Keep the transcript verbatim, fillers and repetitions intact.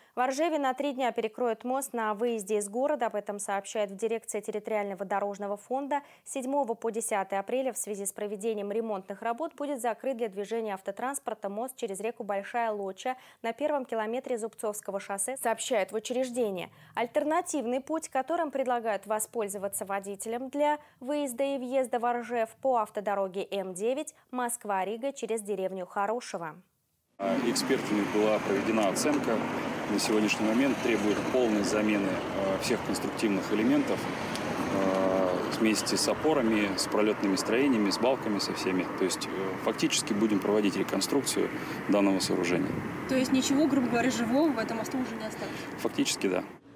В Оржеве на три дня перекроют мост на выезде из города. Об этом сообщает в дирекции территориального дорожного фонда. С седьмого по десятое апреля в связи с проведением ремонтных работ будет закрыт для движения автотранспорта мост через реку Большая Лоча на первом километре Зубцовского шоссе, сообщает в учреждении. Альтернативный путь, которым предлагают воспользоваться водителям для выезда и въезда в Оржев по автодороге М девять Москва-Рига через деревню Хорошево. Экспертами была проведена оценка. На сегодняшний момент требует полной замены всех конструктивных элементов вместе с опорами, с пролетными строениями, с балками, со всеми. То есть фактически будем проводить реконструкцию данного сооружения. То есть ничего, грубо говоря, живого в этом мосту уже не осталось? Фактически да.